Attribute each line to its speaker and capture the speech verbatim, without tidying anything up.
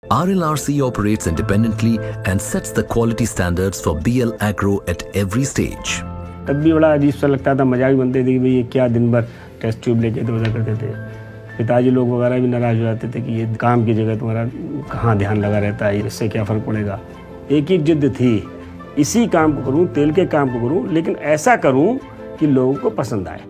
Speaker 1: R L R C operates independently and sets the quality standards for B L AGRO at every stage.
Speaker 2: तब भी बड़ा अजीब सा लगता था, मजाक बनते थे कि भाई ये क्या दिन भर टेस्ट ट्यूब लेके इधर उधर करते थे। पिताजी लोग वगैरह भी नाराज हो जाते थे कि ये काम की जगह तुम्हारा कहाँ ध्यान लगा रहता है, इससे क्या फ़र्क पड़ेगा। एक ही जिद थी, इसी काम को करूँ, तेल के काम को करूँ, लेकिन ऐसा करूँ कि लोगों को पसंद आए।